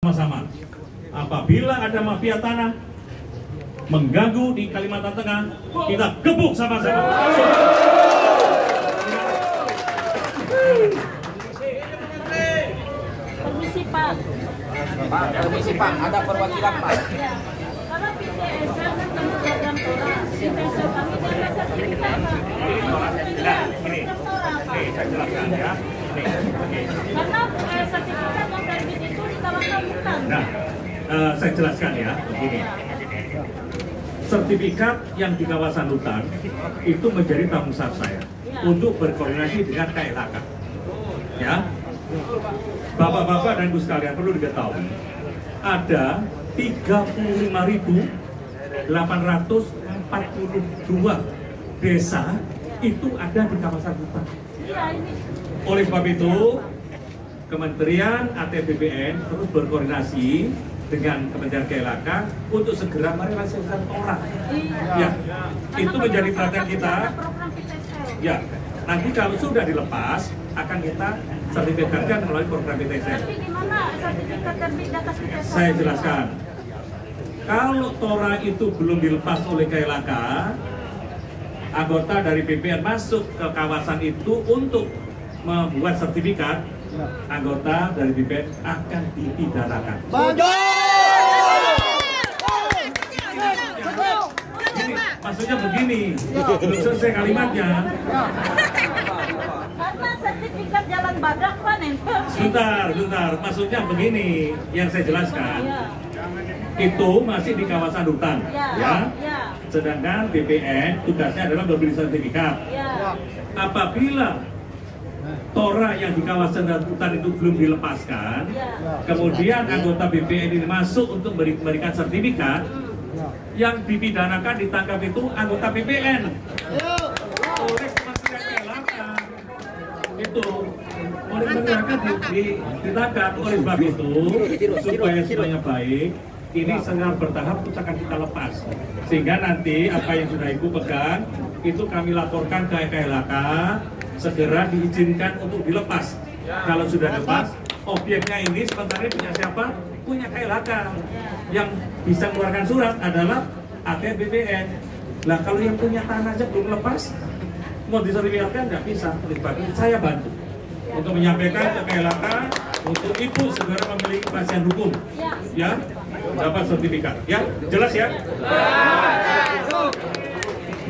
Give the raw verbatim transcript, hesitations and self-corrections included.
Sama-sama, apabila ada mafia tanah mengganggu di Kalimantan Tengah, kita gebuk sama-sama. Permisi Pak. Pak, permisi Pak, ada perwakilan Pak. Ya. Kalau P T S kan temu program Tora, P T S kami kan rasa kita Pak. Ini, ini saya jelaskan ya. Karena eh, sertifikat yang terbit itu di kawasan hutan. Nah, uh, saya jelaskan ya, begini. Sertifikat yang di kawasan hutan itu menjadi tanggung jawab saya ya. Untuk berkoordinasi dengan K L H K. Ya, Bapak-bapak dan Ibu sekalian perlu diketahui, ada tiga puluh lima ribu delapan ratus empat puluh dua desa itu ada di kawasan hutan. Iya ini. Oleh sebab itu, Kementerian A T B P N terus berkoordinasi dengan Kementerian K L H K untuk segera merealisasikan orang. Iya. Ya, itu menjadi perhatian kita. Program P T S. Ya, nanti kalau sudah dilepas akan kita sertifikatkan melalui program P T S. Tapi gimana sertifikat terbit di atas P T S? Saya jelaskan. Kalau Tora itu belum dilepas oleh K L H K, anggota dari B P N masuk ke kawasan itu untuk membuat sertifikat, anggota dari B P N akan dipidanakan. Gini, maksudnya begini, belum selesai kalimatnya. Karena sertifikat jalan badak Pak nempel. Sebentar, sebentar. Maksudnya begini, yang saya jelaskan. Iya. Itu masih di kawasan hutan, Ya. ya. Ya. Sedangkan B P N tugasnya adalah memberi sertifikat. Ya. Apabila Tora yang di kawasan hutan itu belum dilepaskan, Ya. kemudian kemudian anggota B P N ini masuk untuk memberikan sertifikat, yang dipidanakan ditangkap itu anggota B P N oleh Kementerian K L H K. Itu oleh Kementerian K L H K di, di, ditangkap. Oleh sebab itu, supaya semuanya baik, ini secara bertahap itu akan kita lepas, sehingga nanti apa yang sudah Ibu pegang itu kami laporkan ke K L H K, segera diizinkan untuk dilepas. Kalau sudah dilepas, objeknya ini sementara punya siapa? Punya K L H K. Yang bisa mengeluarkan surat adalah A T B P N. Lah kalau yang punya tanah aja belum lepas, mau disertifikatkan nggak bisa. Oleh sebab itu saya bantu untuk menyampaikan ke K L H K untuk Ibu segera memiliki kepastian hukum, ya, dapat sertifikat, ya, jelas ya.